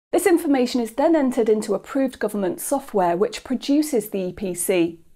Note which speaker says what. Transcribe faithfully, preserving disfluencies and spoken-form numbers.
Speaker 1: This information is then entered into approved government software which produces the E P C.